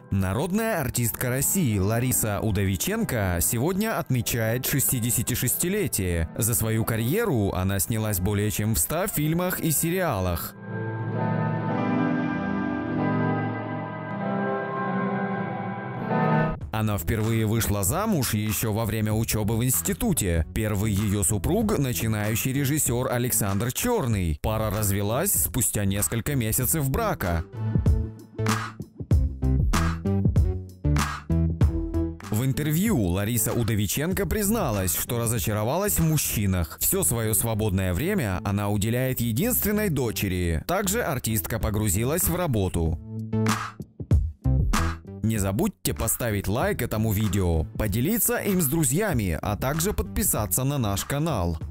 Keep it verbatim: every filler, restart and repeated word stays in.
Народная артистка России Лариса Удовиченко сегодня отмечает шестидесятишестилетие. За свою карьеру она снялась более чем в ста фильмах и сериалах. Она впервые вышла замуж еще во время учебы в институте. Первый ее супруг – начинающий режиссер Александр Черный. Пара развелась спустя несколько месяцев брака. В интервью Лариса Удовиченко призналась, что разочаровалась в мужчинах. Все свое свободное время она уделяет единственной дочери. Также артистка погрузилась в работу. Не забудьте поставить лайк этому видео, поделиться им с друзьями, а также подписаться на наш канал.